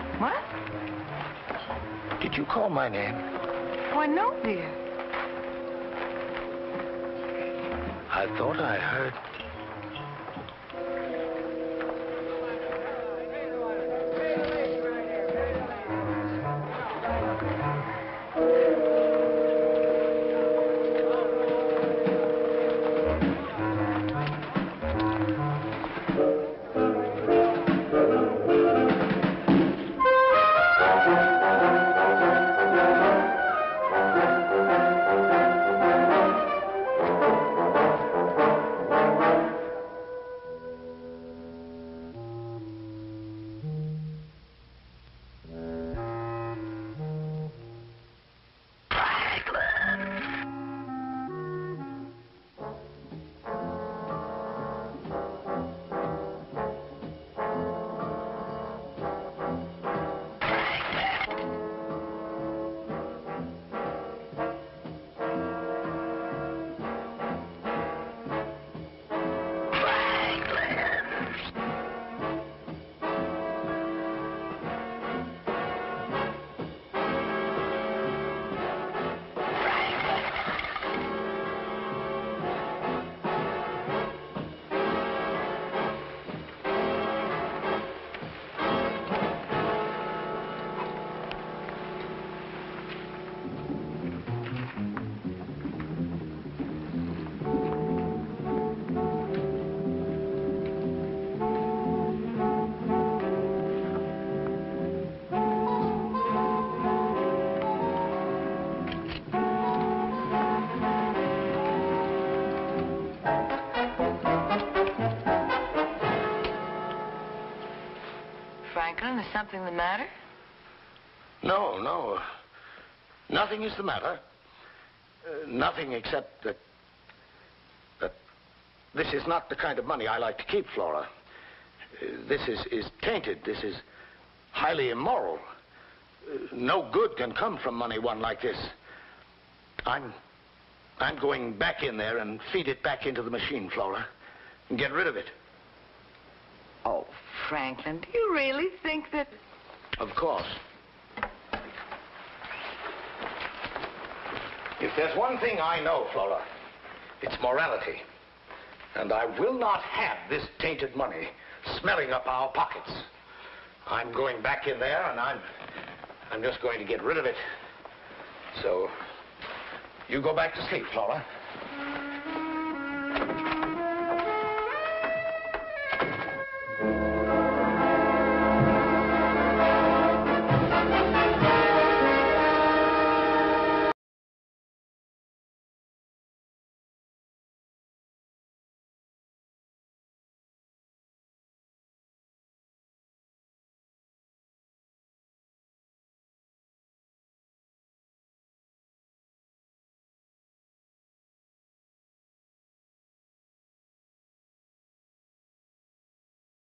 What? Did you call my name? Why, no, dear. I thought I heard... Franklin, is something the matter? No. Nothing is the matter. Nothing except that this is not the kind of money I like to keep, Flora. This is tainted. This is highly immoral. No good can come from money won like this. I'm going back in there and feed it back into the machine, Flora, and get rid of it. Oh, Franklin, do you really think that... Of course. If there's one thing I know, Flora, it's morality. And I will not have this tainted money smelling up our pockets. I'm going back in there, and I'm just going to get rid of it. So, you go back to sleep, Flora.